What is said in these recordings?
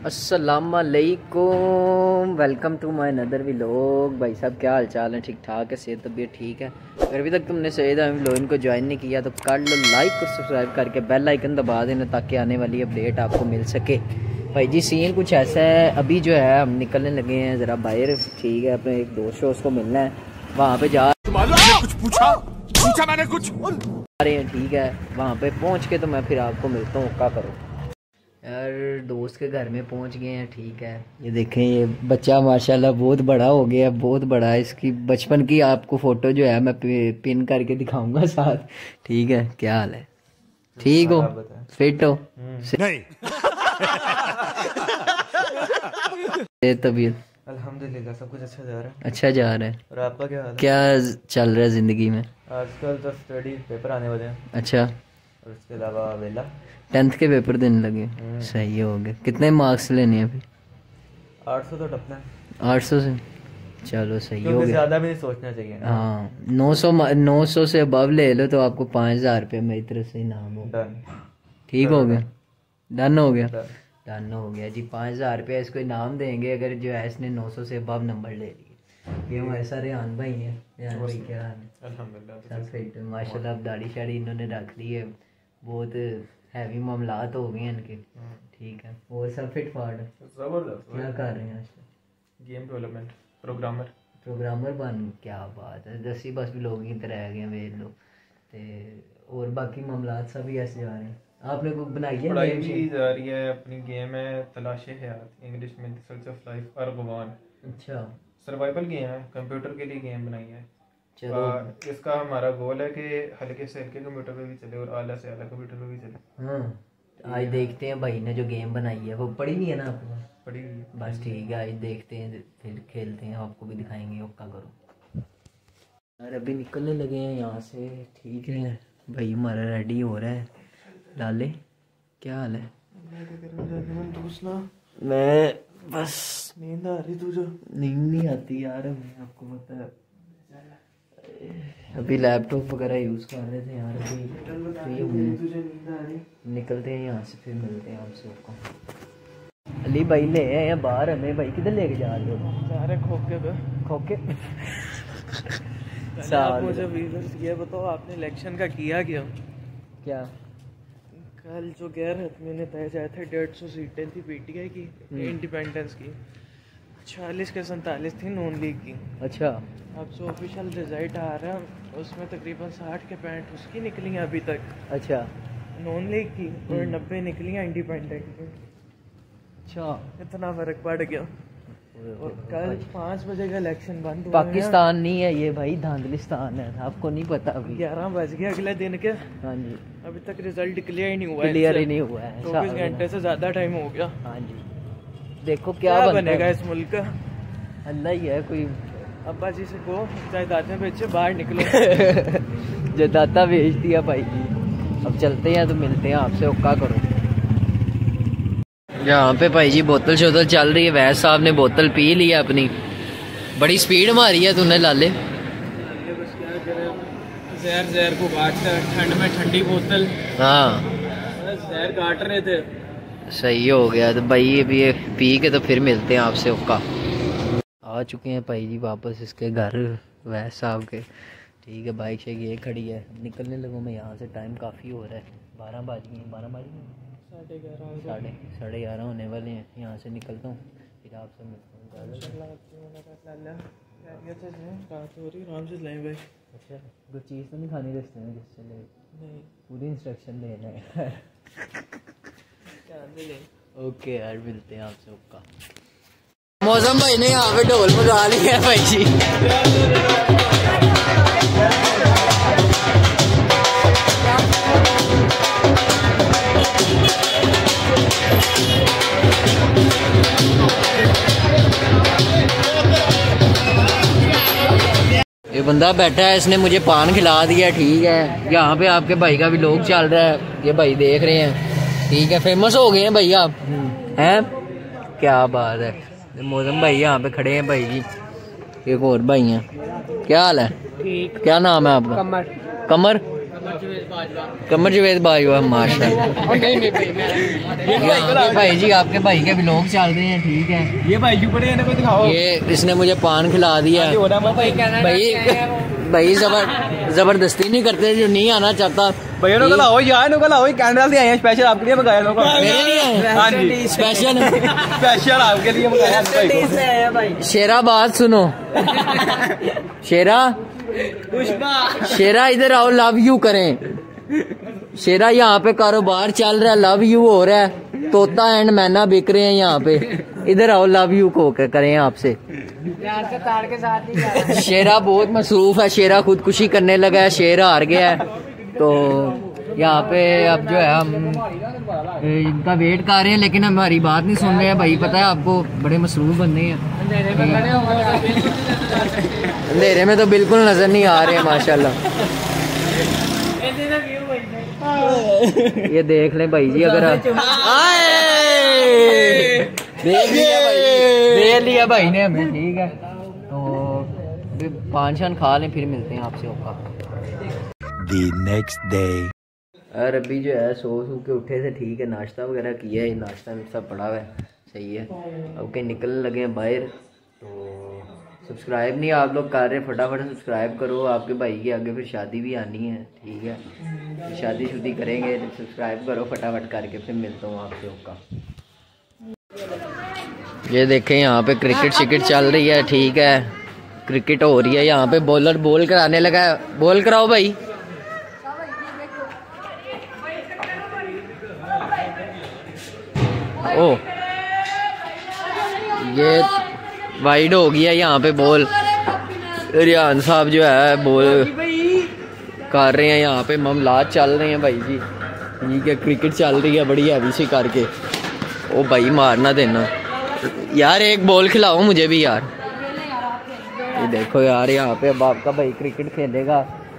अस्सलामुअलैकुम, welcome to my another vlog. भाई साहब क्या हाल चाल है? ठीक ठाक है, सेहत तबीयत ठीक है? अगर अभी तक तुमने सईद व्लॉग को ज्वाइन नहीं किया तो कर लो लाइक और सब्सक्राइब करके बेल आइकन दबा देना ताकि आने वाली अपडेट आपको मिल सके। भाई जी सीन कुछ ऐसा है, अभी जो है हम निकलने लगे हैं ज़रा बाहर, ठीक है, अपने एक दोस्त से उसको मिलना है, वहाँ पे जा कुछ पूछा मैंने कुछ रहे हैं, ठीक है। वहाँ पे पहुँच के तो मैं फिर आपको मिलता हूँ। क्या करो यार, दोस्त के घर में पहुंच गए हैं, ठीक है। ये देखें, ये बच्चा माशाल्लाह बहुत बड़ा हो गया, बहुत बड़ा है। इसकी बचपन की आपको फ़ोटो जो है मैं पिन करके दिखाऊंगा साथ, ठीक है। क्या हाल है? ठीक हो? फिट हो? नहीं। तबीयत अल्हम्दुलिल्लाह सब कुछ अच्छा जा रहा है। अच्छा जा रहा है। और आपका क्या हाल है? क्या चल रहा है ज़िंदगी में आजकल तो स्टडी पेपर आने वाले हैं। अच्छा, और उसके अलावा वेला 10th के पेपर देने लगे? सही हो गए। कितने मार्क्स लेने हैं अभी? 800 तो टपना है। 800 से? चलो सही हो गया। ज़्यादा भी नहीं सोचना चाहिए। हाँ, 900 से अबव ले लो तो आपको 5000 रुपये मेरी तरफ से इनाम हो। डन। ठीक हो गया? डन हो गया? डन। डन हो गया जी। 5000 रुपये इसको इनाम देंगे अगर जो है इसने 900 से अबव नंबर ले लिए। ये हमारे सारे रेहान भाई हैं। रेहान भाई क्या हाल है? अल्हम्दुलिल्लाह सब फिट माशाल्लाह। अब दाढ़ी शाड़ी इन्होंने रख ली है, बहुत हैवी मामलात हो गए हैं इनके, ठीक है। और सब फिट फाट है? ज़बरदस्त। क्या कर रहे हैं आज? गेम डेवलपमेंट प्रोग्रामर बन? क्या बात है, 10 बस भी लोग ही रह गए वेद लो। और बाकी मामलात सब ही ऐसे जा रहे हैं। आपने कोई बनाई है? पढ़ाई भी जा रही है, अपनी गेम है तलाशे हयात, इंग्लिश में सर्च ऑफ लाइफ अर्गवान। अच्छा, सर्वाइवल गेम है, कंप्यूटर के लिए गेम बनाई है। चलो। इसका हमारा गोल है कि हल्के से हल्के कंप्यूटर पे भी चले और आला से आला कंप्यूटर पे भी चले। हाँ, आज देखते हैं भाई ने जो गेम बनाई है वो पढ़ी नहीं है ना आपको? पढ़ी हुई है। बस ठीक है, आज देखते हैं, फिर खेलते हैं, आपको भी दिखाएंगे। ओका करो यार, अभी निकलने लगे हैं यहाँ से, ठीक है। भाई हमारा रेडी हो रहा है। लाले क्या हाल है? मैं बस नींद आ रही तुझे? नींद नहीं आती यार, मैं आपको पता है अभी लैपटॉप वगैरह यूज़ कर रहे थे यार। अभी फ्री हुए, निकलते हैं यहाँ से, फिर मिलते हैं आपसे। आपको अली भाई ले आए हैं बाहर हमें। भाई किधर लेके जा रहे हो? जा रहे खोके पे। खोके? आप मुझे व्यूअर्स ये बताओ, आपने इलेक्शन का किया क्या? कल जो गैर हतमी नतीजे आए थे, 150 सीटें थी पीटीआई की, इंडिपेंडेंस की, 46 के 47 थी नॉन लीग की। अच्छा, अब जो ऑफिशियल रिजल्ट आ रहा है उसमें तकरीबन 60 के 65 उसकी निकली हैं अभी तक, अच्छा, नॉन लीग की, और 90 निकली हैं इंडिपेंडेंट की। अच्छा, इतना फर्क पड़ गया। और कल 5 बजे का इलेक्शन बंद हुआ। पाकिस्तान नहीं है ये भाई, धांधलिस्तान है, आपको नहीं पता? अभी 11 बज गए अगले दिन के। हाँ जी, अभी तक रिजल्ट क्लियर ही नहीं हुआ। क्लियर ही नहीं हुआ है। 24 घंटे से ज्यादा टाइम हो गया। हाँ जी, देखो क्या बनेगा इस मुल्क का। अल्लाह ही है। कोई अब्बा जी से को जायदादें बेचे बाहर निकलो। जदाता भेज दिया भाई जी। अब चलते हैं तो मिलते हैं आपसे। ओका करो। यहाँ पे भाई जी बोतल शोतल चल रही है। वैस साहब ने बोतल पी लिया अपनी, बड़ी स्पीड मारी है तूने लाले। जहर को काट कर ठंड में ठंडी बोतल। हाँ, जहर काट रहे थे। सही हो गया। तो भाई अभी ये पी के तो फिर मिलते हैं आपसे। ओका आ चुके हैं भाई जी वापस इसके घर, वैस साहब के, ठीक है। बाइक से ये खड़ी है, निकलने लगूँ मैं यहाँ से। टाइम काफ़ी हो रहा है, 12 बज गए। 12 बज गए, 11:30 होने वाले हैं। यहाँ से निकलता हूँ, फिर आपसे मिलता हूँ। अच्छा, कोई चीज़ तो नहीं खानी रास्ते में जिससे ले? नहीं, पूरी इंस्ट्रक्शन लेना है। ओके यार, मिलते हैं आपसे। ओका। मौसम भाई ने यहाँ पे ढोल बजा लिया है भाई जी। ये बंदा बैठा है, इसने मुझे पान खिला दिया, ठीक है। यहाँ पे आपके भाई का भी लोग चल रहा है, ये भाई देख रहे हैं, ठीक है। फेमस हो गए हैं भाई आप, हैं? क्या बात है। मौसम भाई यहाँ पे खड़े हैं भाई जी, एक और भाई हैं। क्या हाल है? ठीक। क्या नाम है आपका? कमर। कमर? कमर जवेद बाजवा माशाल्लाह। भाई जी आपके भाई के व्लॉग चल रहे हैं, ठीक है। ये भाई क्यों पड़े इनको दिखाओ। ये इसने मुझे पान खिला दिया। भाई जबरदस्ती नहीं करते, जो नहीं आना चाहता भैया को लाओ यार, इनको लाओ, कैंडल से आए हैं स्पेशल आपके लिए मंगाया लोगों मेरे लिए हाँ जी स्पेशल स्पेशल आपके लिए मंगाया भाई। शेरा बात सुनो, शेरा इधर आओ, लव यू करें। शेरा यहाँ पे कारोबार चल रहा है, लव यू हो रहा है, तोता एंड मैना बिक रहे हैं यहाँ पे। इधर आओ, लव यू को करें आपसे। शेरा बहुत मसरूफ है, शेरा खुदकुशी करने लगा है, शेर हार गया है। तो यहाँ पे अब जो है हम इनका वेट कर रहे हैं, लेकिन हमारी बात नहीं सुन रहे हैं। भाई पता है आपको, बड़े मसरूफ बंदे हैं। अंधेरे में तो बिल्कुल नजर नहीं आ रहे हैं माशाल्लाह। ये देख लें भाई जी, अगर देख लिया भाई ने हमें, ठीक है। तो पान शान खा लें, फिर मिलते हैं आपसे होगा। The next day. और अभी जो है सो के उठे थे, ठीक है, नाश्ता वगैरह किया है, नाश्ता में सब पड़ा हुआ है, सही है। अब कहीं निकलने लगे हैं बाहर। तो सब्सक्राइब नहीं आप लोग कर रहे, फटाफट सब्सक्राइब करो। आपके भाई के आगे फिर शादी भी आनी है, ठीक है, शादी शुदी करेंगे, सब्सक्राइब करो फटाफट करके, फिर मिलता हूँ आपसे होगा। ये देखें यहाँ पे क्रिकेट शिकेट चल रही है, ठीक है, क्रिकेट हो रही है यहाँ पे। बॉलर बॉल कराने लगा है, बॉल कराओ भाई। ओ ये वाइड हो गया यहाँ पे बॉल। रियान साहब जो है बॉल कर रहे हैं, यहाँ पे मामलात चल रहे हैं भाई जी, ठीक है। क्रिकेट चल रही है बड़ी हैवी सी करके। ओ भाई मारना देना यार, एक बॉल खिलाओ मुझे भी यार। ये देखो यार, यहाँ पे अब आपका भाई क्रिकेट खेलेगा।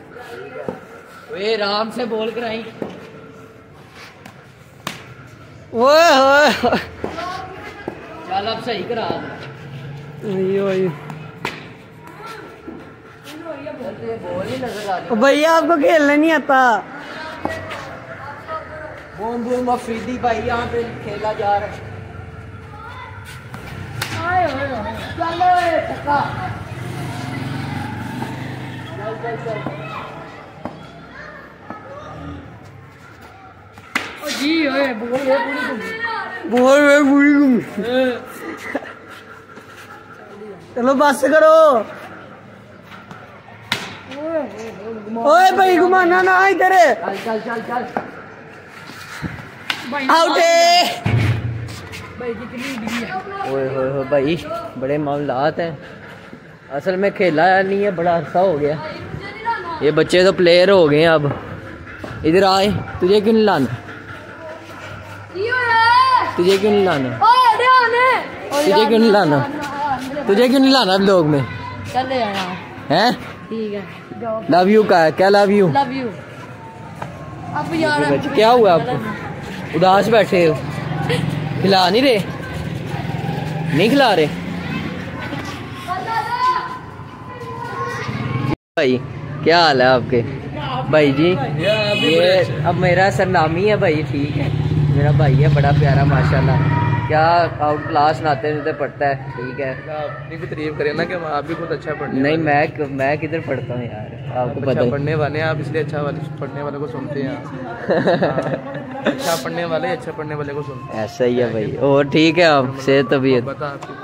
वे आराम से बॉल कराई। चल अब सही करा भैया, आपको खेलना नहीं आता। बूम बूम अफरीदी भाई यहाँ पे खेला जा रहा है। चलो बस करो। ओए भाई घुमाना ना इधर। चल चल चल आउट है। ओए होए भाई, बड़े मामलात हैं। असल में खेला नहीं है, बड़ा अरसा हो गया। ये बच्चे तो प्लेयर हो गए हैं अब। इधर आए, तुझे क्यों नहीं लाना? तुझे क्यों नहीं लाना? तुझे क्यों नहीं लाना? तुझे क्यों नहीं लाना ब्लॉग में? चले हैं? ठीक है। लव यू का है क्या? Love you love you. अब यार क्या हुआ आपको? उदास बैठे हो? खिला नहीं रहे? नहीं खिला रहे भाई? क्या हाल है आपके भाई जी? ये अब मेरा सरनामी है भाई, ठीक है, मेरा भाई है बड़ा प्यारा माशाल्लाह। क्या आउट क्लास नाते नाते पढ़ता है, ठीक है। अपनी भी तारीफ करें ना कि आप भी बहुत अच्छा पढ़ने। नहीं मैं किधर पढ़ता हूँ यार, आपको अच्छा पता है। पढ़ने वाले हैं आप, इसलिए अच्छा वाले पढ़ने वाले को सुनते हैं। अच्छा पढ़ने वाले अच्छा पढ़ने वाले को सुनते हैं। ऐसा ही है भाई। और ठीक है, आप सेहत तबीयत? बता आपकी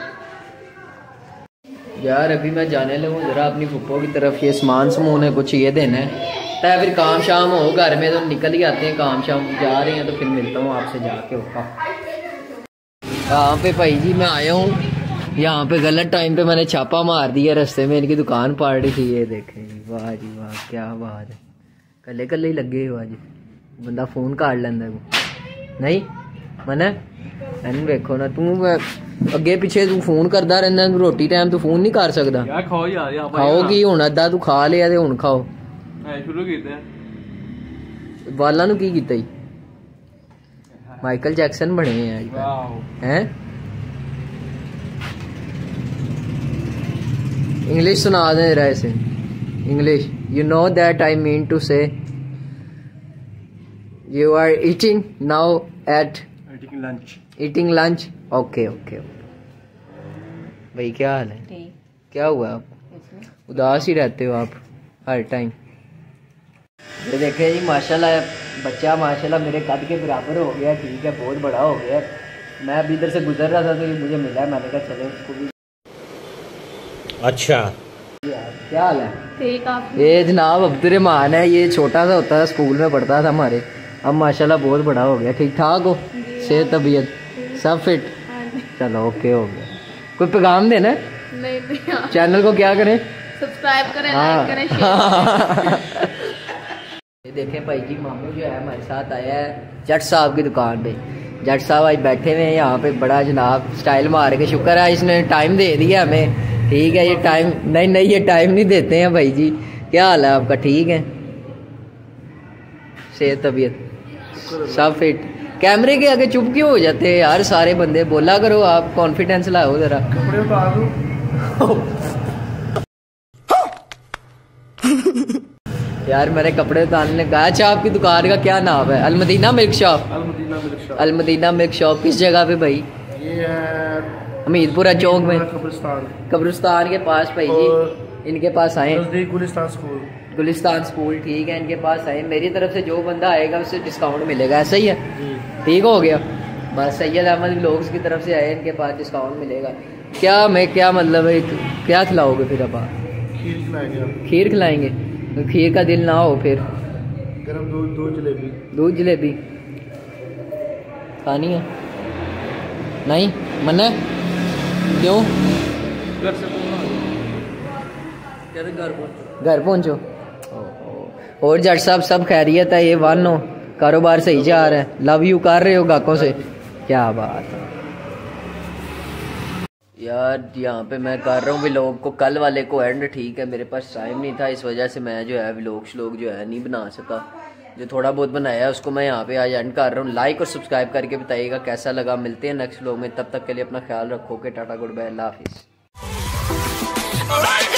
यार अभी मैं जाने लगूँ ज़रा अपनी फुप्पो की तरफ। ये सामान समून है कुछ, ये देना है, तय फिर काम शाम हो घर में, तो निकल ही आते हैं काम शाम। जा रहे हैं तो फिर मिलता हूँ आपसे जाके होगा। यहाँ पे भाई जी मैं आया हूँ, यहाँ पे गलत टाइम पे मैंने छापा मार दिया रास्ते में, इनकी दुकान पड़ रही थी। ये देखें, वाह जी वाह, क्या बात है। कले कले ही लगे हो आज, बंदा फोन काट लेंदा को नहीं मना एन। देखो ना तू अगे पिछे तू फोन करता रहना, रोटी टाइम तू फोन नहीं कर सकता। खाओ की हुण? अद्धा तू खा लिया ते हुण खाओ। शुरू कीते वाला नू की कीता जी? माइकल जैक्सन बने हैं आज हैं। इंग्लिश सुना दे रहा है इसे। English, you know that I mean to say You are eating now at Eating lunch. eating lunch. Okay, okay. भाई क्या हाल है? ठीक क्या हुआ आप? उदास ही रहते हो आप हर टाइम। ये देखे जी माशाल्लाह बच्चा माशाल्लाह मेरे कद के बराबर हो गया। ठीक है, बहुत बड़ा हो गया। मैं अभी इधर से गुजर रहा था तो ये मुझे मिला, मैंने कहा चलो इसको भी। अच्छा, क्या हाल है? ठीक आप ये जनाब अब्दुर्रहमान है, ये छोटा सा होता था, स्कूल में पढ़ता था हमारे, अब माशाल्लाह बहुत बड़ा हो गया। ठीक ठाक हो, सेहत तबीयत सब फिट? चलो ओके हो गया। कोई पैगाम देना है? नहीं चैनल को क्या करें? सब्सक्राइब करें, हाँ। लाइक करें, शेयर ये देखें भाई जी मामू जो है हमारे साथ आया है जट साहब की दुकान पे। जट साहब आज बैठे हुए हैं यहाँ पे, बड़ा जनाब स्टाइल मार के। शुक्र है इसने टाइम दे दिया हमें। ठीक है, ये टाइम नहीं ये टाइम नहीं देते हैं भाई जी। क्या हाल है आपका? ठीक है, सेहत तबीयत सब फिट? कैमरे के आगे चुप क्यों हो जाते हैं यार सारे बंदे? बोला करो आप, कॉन्फिडेंस लाओ जरा। कपड़े उतार दो। यार मेरे कपड़े उतारने का। अच्छा, आपकी दुकान का क्या नाम है? Almadina milk shop. Almadina milk shop. Almadina milk shop किस जगह पे भाई? ये है हमीदपुरा चौक में, कब्रिस्तान। कब्रिस्तान के पास भाई जी। इनके पास आए, नजदीक गुलिस्तान स्कूल। गुलिस्तान स्कूल। ठीक है, इनके पास आए। मेरी तरफ से जो बंदा आएगा उससे डिस्काउंट मिलेगा, ऐसा ही है? ठीक हो गया बस। सैयद अहमद व्लॉग्स की तरफ से आए, इनके पास डिस्काउंट मिलेगा। क्या मतलब है, क्या खिलाओगे फिर अब आप? खीर खिलाएंगे आप। खीर खिलाएंगे? तो खीर का दिल ना हो फिर? गरम दूध जलेबी। दूध जलेबी खानी है? नहीं मना है? क्यों? घर से घर पहुंचो। और जट साहब सब खैरियत है? ये वन हो, कारोबार सही जा रहा है? लव यू कर रहे हो गाहकों से? क्या बात है यार। यहाँ पे मैं कर रहा हूँ व्लॉग को, कल वाले को एंड। ठीक है, मेरे पास टाइम नहीं था, इस वजह से मैं जो है व्लॉग जो है नहीं बना सका। जो थोड़ा बहुत बनाया उसको मैं यहाँ पे आज एंड कर रहा हूँ। लाइक और सब्सक्राइब करके बताइएगा कैसा लगा। मिलते हैं नेक्स्ट व्लॉग में, तब तक के लिए अपना ख्याल रखो। के टाटा गुड बाय, अल्लाह हाफिज़।